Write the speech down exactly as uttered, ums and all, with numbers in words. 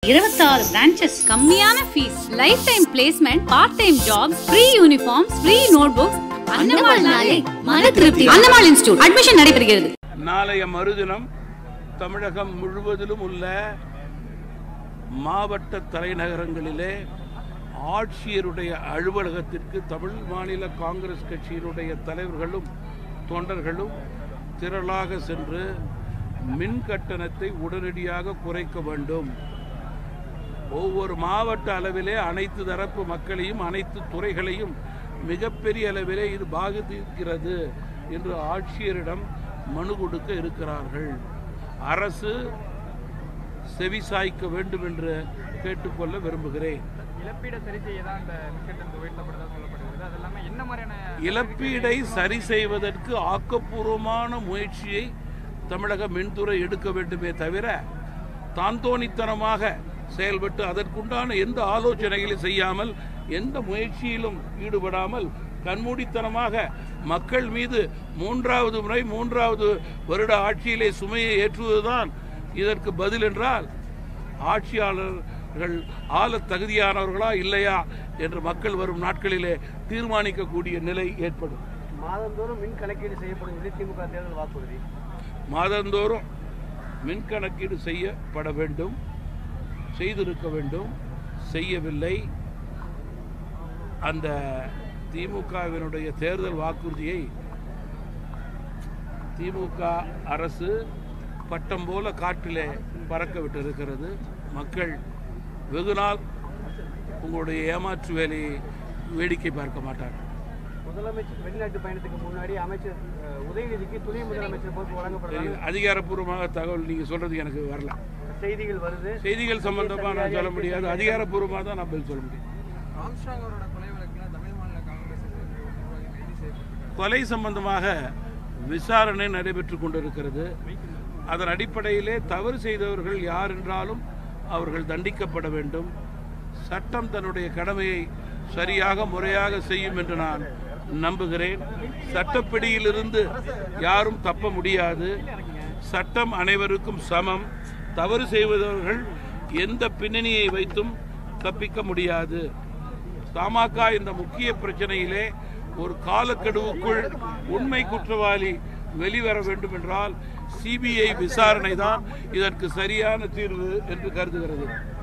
இருபத்தாறு branches, கம்மியான fees, life time placement, part time jobs, free uniforms, free notebooks. அன்னமால் நாளே மன திருப்தி. அன்னமால் இன்ஸ்டிடியூட் அட்மிஷன் நடைபெறுகிறது. நாளைய மறுதினம் தமிழகம் முழுவதிலும் உள்ள மாவட்ட தலைநகரங்களிலே ஆட்சியருடைய அலுவலகத்திற்கு தமிழ் மாநில காங்கிரஸ் கட்சியினுடைய தலைவர்களும் தொண்டர்களும் திரளாக சென்று மின் கட்டணத்தை உடனடியாக குறைக்க வேண்டும். ஒவ்வொரு மாவட்ட அளவிலே அனைத்து தரப்பு மக்களையும் அனைத்து துறைகளையும் மிகப்பெரிய அளவிலே இது பாதிக்கிறது என்று ஆட்சியரிடம் மனு கொடுக்க இருக்கிறார்கள். அரசு செவிசாய்க்க வேண்டும் என்று கேட்டுக்கொள்ள விரும்புகிறேன். இழப்பீடை சரி செய்வதற்கு ஆக்கப்பூர்வமான முயற்சியை தமிழக மின்துறை எடுக்க வேண்டுமே தவிர தாந்தோணித்தனமாக செயல்பட்டு அதற்குண்டான எந்த ஆலோசனைகளையும் செய்யாமல் எந்த முயற்சியிலும் ஈடுபடாமல் கண்மூடித்தனமாக மக்கள் மீது மூன்றாவது முறை மூன்றாவது வருட ஆட்சியிலே சுமையை ஏற்றுவதுதான் இதற்கு பதில் என்றால் ஆட்சியாளர்கள் ஆள தகுதியானவர்களா இல்லையா என்று மக்கள் வரும் நாட்களிலே தீர்மானிக்கக்கூடிய நிலை ஏற்படும். மாதந்தோறும் மின் கணக்கீடு செய்யப்படும் திமுக தேர்தல் வாக்குறுதி. மாதந்தோறும் மின் கணக்கீடு செய்யப்பட வேண்டும், செய்திருக்க வேண்டும், செய்யவில்லை. அந்த திமுகவினுடைய தேர்தல் வாக்குறுதியை திமுக அரசு பட்டம் போல காற்றிலே பறக்க விட்டு இருக்கிறது. மக்கள் வெகுநாள் உங்களுடைய ஏமாற்று வேலையை வேடிக்கை பார்க்க மாட்டார்கள். முதலமைச்சர் வெளிநாட்டு பயணத்துக்கு முன்னாடி அமைச்சர் உதயநிதிக்கு துணை முதலமைச்சர் பொறுப்பு வழங்கப்படுறது அதிகாரப்பூர்வமாக தகவல் நீங்க சொல்றது எனக்கு வரல. செய்திகள் வருது. செய்திகள் சம்பந்தமா நான் சொல்ல முடியாது. அதிகாரப்பூர்வமாக தான் நான் பதில் சொல்ல முடியும். கொலை சம்பந்தமாக விசாரணை நடைபெற்றுக் கொண்டிருக்கிறது. அதன் அடிப்படையிலே தவறு செய்தவர்கள் யார் என்றாலும் அவர்கள் தண்டிக்கப்பட வேண்டும். சட்டம் தன்னுடைய கடமையை சரியாக முறையாக செய்யும் என்று நான் நம்புகிறேன். சட்டப்பிடியிலிருந்து யாரும் தப்ப முடியாது. சட்டம் அனைவருக்கும் சமம். தவறு செய்வதவர்கள் எந்த பின்னணியை வைத்தும் தப்பிக்க முடியாது. தமாக இந்த முக்கிய பிரச்சனையிலே ஒரு காலக்கெடுவுக்குள் உண்மை குற்றவாளி வெளிவர வேண்டும் என்றால் சிபிஐ விசாரணை தான் இதற்கு சரியான தீர்வு என்று கருதுகிறது.